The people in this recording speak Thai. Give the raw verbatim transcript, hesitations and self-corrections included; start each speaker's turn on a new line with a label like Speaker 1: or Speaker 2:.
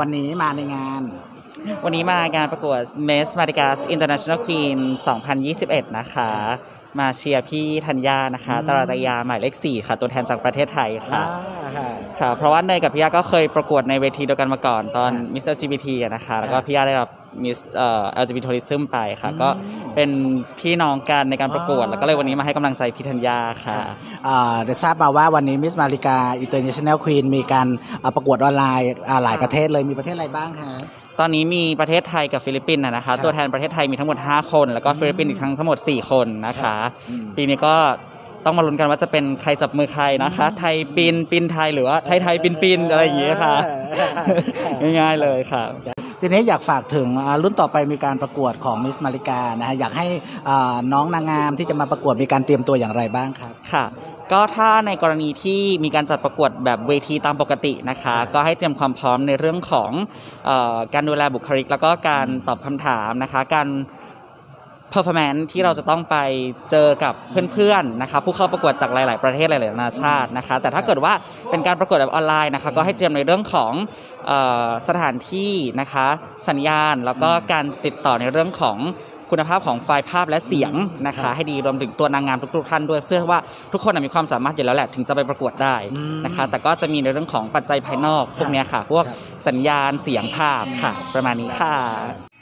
Speaker 1: วันนี้มาในงาน
Speaker 2: วันนี้มางานประกวด Miss Madagascar International Queen สองพันยี่สิบเอ็ดนะคะมาเชียร์พี่ธัญญานะคะตราตยาหมายเลขสี่ค่ะตัวแทนจากประเทศไทยค่ะค่ะเพราะว่าเนยกับพี่ยาก็เคยประกวดในเวทีเดียวกันมาก่อนตอน Miss แอล จี บี ที นะคะแล้วก็พี่ยาได้รับ Miss เอ่อ แอล จี บี ที Tourism ไปค่ะก็เป็นพี่น้องกันในการประกวดแล้วก็เลยวันนี้มาให้กำลังใจพี่ธัญญาค่ะ
Speaker 1: เดี๋ยวทราบมาว่าวันนี้ Miss Madagascar International Queen มีการประกวดออนไลน์หลายประเทศเลยมีประเทศอะไรบ้างคะ
Speaker 2: ตอนนี้มีประเทศไทยกับฟิลิปปินส์นะคะตัวแทนประเทศไทยมีทั้งหมดห้าคนแล้วก็ฟิลิปปินส์อีกทั้งทั้งหมดสี่คนนะคะปีนี้ก็ต้องมาลุ้นกันว่าจะเป็นใครจับมือใครนะคะไทยปินปินไทยหรือว่าไทยไทยปินปินอะไรอย่างเงี้ยค่ะง่ายๆเลยค่ะ
Speaker 1: ทีนี้อยากฝากถึงรุ่นต่อไปมีการประกวดของ Miss Madagascar นะฮะอยากให้น้องนางงามที่จะมาประกวดมีการเตรียมตัวอย่างไรบ้างครับ
Speaker 2: ค่ะก็ถ้าในกรณีที่มีการจัดประกวดแบบเวทีตามปกตินะคะก็ให้เตรียมความพร้อมในเรื่องของเอ่อการดูแลบุคลิกแล้วก็การตอบคำถามนะคะการperformance ที่เราจะต้องไปเจอกับเพื่อนๆนะคะผู้เข้าประกวดจากหลายๆประเทศหลายๆนานาชาตินะคะแต่ถ้าเกิดว่าเป็นการประกวดแบบออนไลน์นะคะก็ให้เตรียมในเรื่องของเอ่อสถานที่นะคะสัญญาณแล้วก็การติดต่อในเรื่องของคุณภาพของไฟล์ภาพและเสียงนะคะให้ดีรวมถึงตัวนางงามทุกๆท่านด้วยเชื่อว่าทุกคนมีความสามารถอยู่แล้วแหละถึงจะไปประกวดได้นะคะแต่ก็จะมีในเรื่องของปัจจัยภายนอกพวกนี้ค่ะพวกสัญญาณเสียงภาพค่ะประมาณนี้ค่ะ